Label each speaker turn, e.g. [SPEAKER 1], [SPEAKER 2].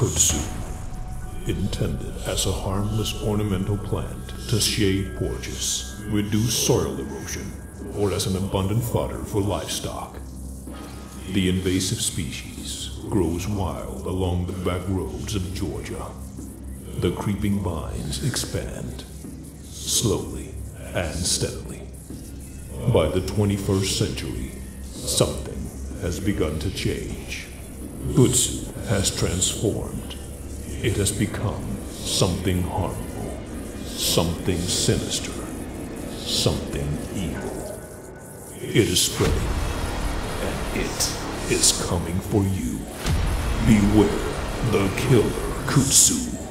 [SPEAKER 1] Kudzu, intended as a harmless ornamental plant to shade porches, reduce soil erosion, or as an abundant fodder for livestock. The invasive species grows wild along the back roads of Georgia. The creeping vines expand, slowly and steadily. By the 21st century, something has begun to change. Kudzu has transformed. It has become something harmful, something sinister, something evil. It is spreading, and it is coming for you. Beware the killer Kudzu.